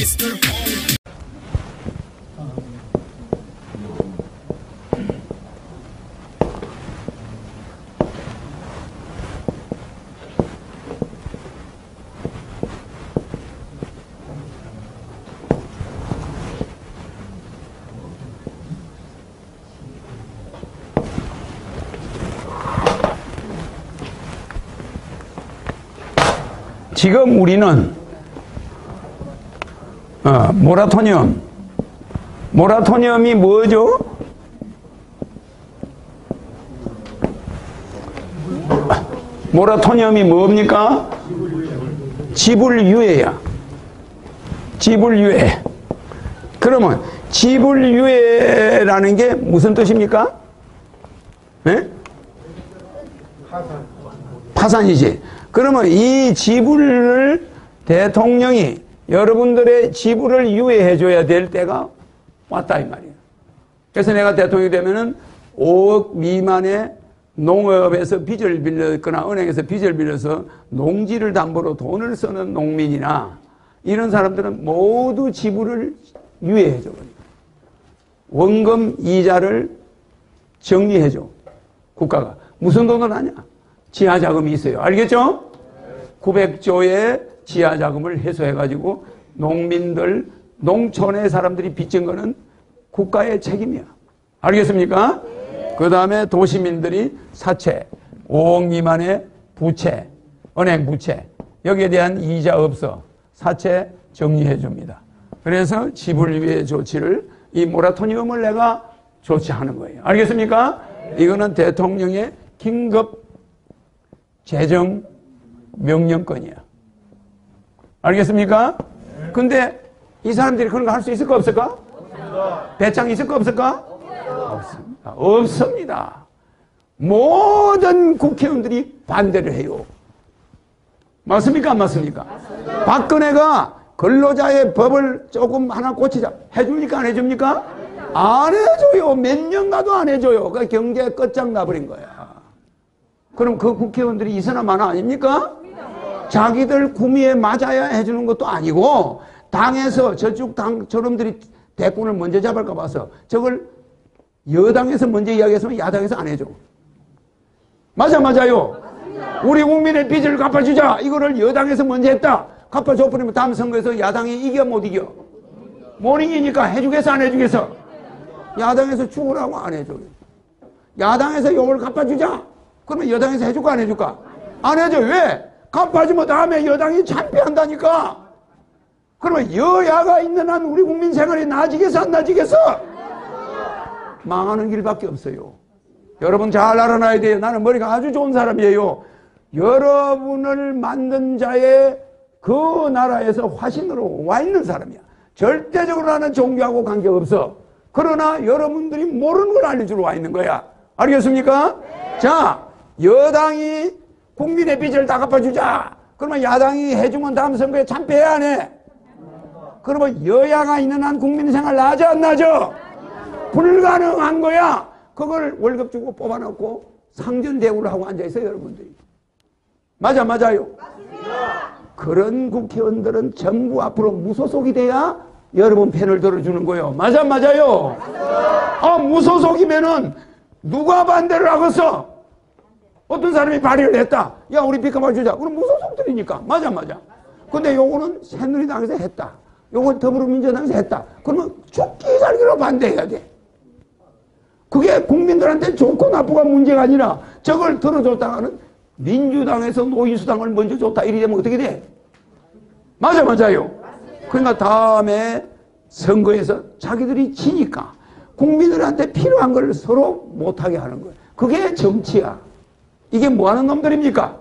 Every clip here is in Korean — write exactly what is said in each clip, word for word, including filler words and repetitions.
지금 우리는 어, 모라토니엄 모라토니엄이 뭐죠? 모라토니엄이 뭡니까? 지불유예야. 지불유예. 그러면 지불유예라는 게 무슨 뜻입니까? 네? 파산. 파산이지. 그러면 이 지불을 대통령이 여러분들의 지불을 유예해 줘야 될 때가 왔다 이 말이에요. 그래서 내가 대통령이 되면은 오억 미만의 농업에서 빚을 빌렸거나 은행에서 빚을 빌려서 농지를 담보로 돈을 쓰는 농민이나 이런 사람들은 모두 지불을 유예해 줘. 원금 이자를 정리해 줘. 국가가. 무슨 돈을 하냐? 지하자금이 있어요. 알겠죠? 구백조의 지하자금을 해소해가지고 농민들, 농촌의 사람들이 빚진 거는 국가의 책임이야. 알겠습니까? 그 다음에 도시민들이 사채, 오억 미만의 부채, 은행 부채, 여기에 대한 이자 없어. 사채 정리해 줍니다. 그래서 지불유예 조치를, 이 모라토니엄을 내가 조치하는 거예요. 알겠습니까? 이거는 대통령의 긴급 재정 명령권이야. 알겠습니까? 근데 이 사람들이 그런 거 할 수 있을까 없을까? 없습니다. 배짱 있을까 없을까? 없습니다. 없습니다. 모든 국회의원들이 반대를 해요. 맞습니까? 안 맞습니까? 맞습니다. 박근혜가 근로자의 법을 조금 하나 고치자 해줍니까? 안 해줍니까? 안 해줘요. 몇 년 가도 안 해줘요. 그 경제 끝장나버린 거야. 그럼 그 국회의원들이 이서나 마나 아닙니까? 자기들 구미에 맞아야 해주는 것도 아니고 당에서 저쪽 당 저놈들이 대권을 먼저 잡을까 봐서 저걸 여당에서 먼저 이야기했으면 야당에서 안 해줘. 맞아 맞아요. 우리 국민의 빚을 갚아주자. 이거를 여당에서 먼저 했다. 갚아줘버리면 다음 선거에서 야당이 이겨 못 이겨? 못 이기니까 해주겠어 안 해주겠어? 야당에서 죽으라고 안 해줘. 야당에서 요걸 갚아주자. 그러면 여당에서 해줄까 안 해줄까? 안 해줘. 왜? 갚아주면 다음에 여당이 참패한다니까. 그러면 여야가 있는 한 우리 국민 생활이 나아지겠어 안 나아지겠어? 망하는 길밖에 없어요. 여러분 잘 알아놔야 돼요. 나는 머리가 아주 좋은 사람이에요. 여러분을 만든 자의 그 나라에서 화신으로 와 있는 사람이야. 절대적으로 나는 종교하고 관계없어. 그러나 여러분들이 모르는 걸 알려주러 와 있는 거야. 알겠습니까? 네. 자, 여당이 국민의 빚을 다 갚아주자. 그러면 야당이 해주면 다음 선거에 참패해야 안 해? 그러면 여야가 있는 한 국민생활 나아져 안 나아져? 불가능한 거야. 그걸 월급 주고 뽑아놓고 상전대우를 하고 앉아있어요 여러분들이. 맞아 맞아요? 맞습니다. 그런 국회의원들은 정부 앞으로 무소속이 돼야 여러분 편을 들어주는 거예요. 맞아 맞아요? 맞습니다. 아 무소속이면은 누가 반대를 하겠어? 어떤 사람이 발의를 했다. 야 우리 빚 갚아주자. 그럼 무소속들이니까. 맞아 맞아. 근데 요거는 새누리당에서 했다. 요건 더불어민주당에서 했다. 그러면 죽기 살기로 반대해야 돼. 그게 국민들한테 좋고 나쁘가 문제가 아니라 저걸 들어줬다가는 민주당에서 노인수당을 먼저 줬다. 이리 되면 어떻게 돼? 맞아 맞아요. 그러니까 다음에 선거에서 자기들이 지니까 국민들한테 필요한 걸 서로 못하게 하는 거예요. 그게 정치야. 이게 뭐하는 놈들입니까?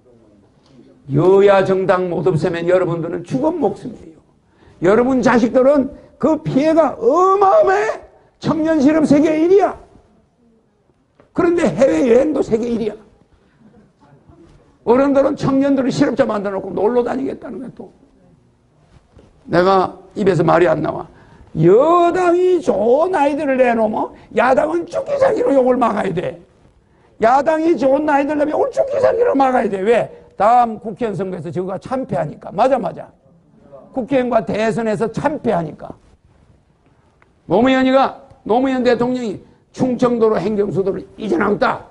여야 정당 못 없애면 여러분들은 죽은 목숨이에요. 여러분 자식들은 그 피해가 어마어마해. 청년 실업 세계 일 위야. 그런데 해외여행도 세계 일 위야. 어른들은 청년들을 실업자 만들어 놓고 놀러 다니겠다는 거야 또. 내가 입에서 말이 안 나와. 여당이 좋은 아이들을 내놓으면 야당은 죽기 살기로 욕을 막아야 돼. 야당이 좋은 아이들 내면 오늘 죽기 살기로 막아야 돼. 왜? 다음 국회의원 선거에서 저거가 참패하니까. 맞아 맞아. 국회의원과 대선에서 참패하니까 노무현이가 노무현 대통령이 충청도로 행정수도를 이전하겠다.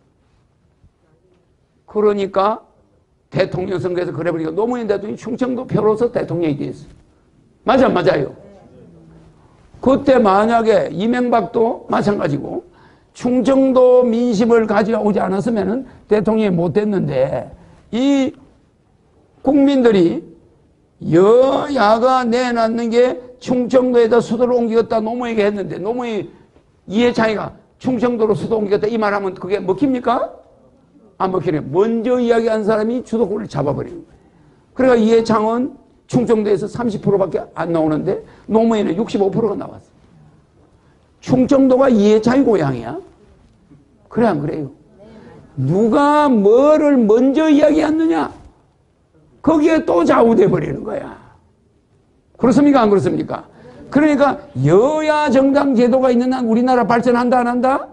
그러니까 대통령 선거에서 그래 버리니까 노무현 대통령이 충청도 표로서 대통령이 됐어요. 맞아, 맞아요. 그때 만약에 이명박도 마찬가지고 충청도 민심을 가져오지 않았으면 대통령이 못 됐는데 이 국민들이 여야가 내놨는 게 충청도에다 수도를 옮기겠다 노무현에게 했는데 노무현 이해창이가 충청도로 수도 옮기겠다 이 말하면 그게 먹힙니까? 안 먹히네. 먼저 이야기한 사람이 주도권을 잡아버리는 거예요. 그러니까 이해창은 충청도에서 삼십 퍼센트밖에 안 나오는데 노무현은 육십오 퍼센트가 나왔어. 충청도가 이해창이 고향이야? 그래 안 그래요? 누가 뭐를 먼저 이야기했느냐? 거기에 또 좌우돼 버리는 거야. 그렇습니까? 안 그렇습니까? 그러니까 여야 정당 제도가 있는 한 우리나라 발전한다 안 한다?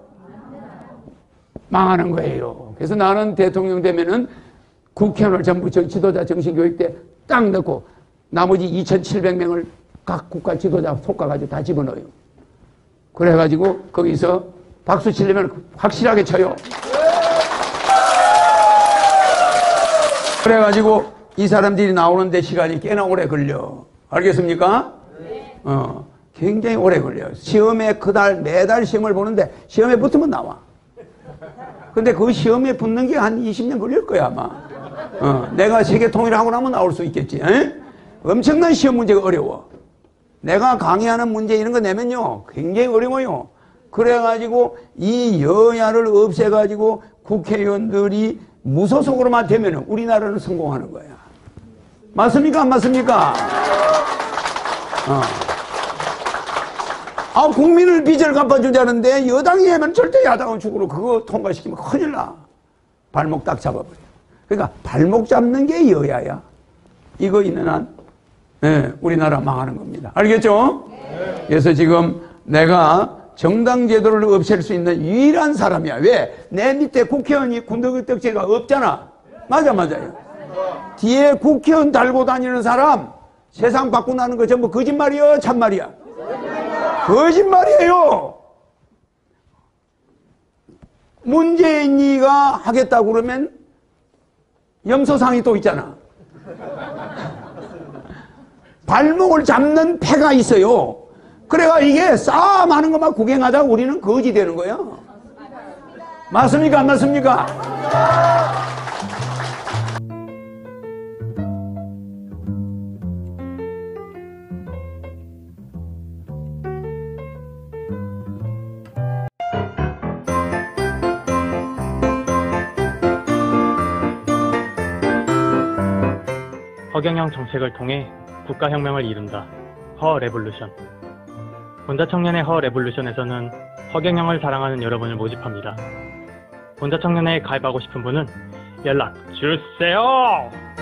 망하는 거예요. 그래서 나는 대통령 되면은 국회의원을 전부 지도자 정신교육 때 딱 넣고 나머지 이천칠백 명을 각 국가 지도자 속아가지고 다 집어넣어요. 그래가지고 거기서 박수 치려면 확실하게 쳐요. 그래가지고 이 사람들이 나오는데 시간이 꽤나 오래 걸려. 알겠습니까? 네. 어, 굉장히 오래 걸려요. 시험에 그달 매달 시험을 보는데 시험에 붙으면 나와. 근데 그 시험에 붙는 게 한 이십 년 걸릴 거야 아마. 어, 내가 세계 통일하고 나면 나올 수 있겠지. 에? 엄청난 시험 문제가 어려워. 내가 강의하는 문제 이런 거 내면요 굉장히 어려워요. 그래가지고 이 여야를 없애가지고 국회의원들이 무소속으로만 되면 우리나라는 성공하는 거야. 맞습니까? 안 맞습니까? 어. 아, 국민을 빚을 갚아주자는데 여당이 하면 절대 야당은 죽으로 그거 통과시키면 큰일 나. 발목 딱 잡아버려. 그러니까 발목 잡는 게 여야야. 이거 있는 한 네, 우리나라 망하는 겁니다. 알겠죠? 네. 그래서 지금 내가 정당 제도를 없앨 수 있는 유일한 사람이야. 왜? 내 밑에 국회의원이 군더더기가 없잖아. 맞아, 맞아요. 뒤에 국회의원 달고 다니는 사람 세상 바꾸나는 거 전부 거짓말이야, 참말이야? 거짓말이에요. 문재인이가 하겠다고 그러면 염소상이 또 있잖아. 발목을 잡는 패가 있어요. 그래가 이게 싸움하는 것만 구경하다가 우리는 거지 되는 거예요. 맞습니까? 안 맞습니까? 허경영 정책을 통해 국가혁명을 이룬다. 허 레볼루션. 본자 청년의 허 레볼루션에서는 허경영을 사랑하는 여러분을 모집합니다. 본자 청년에 가입하고 싶은 분은 연락 주세요.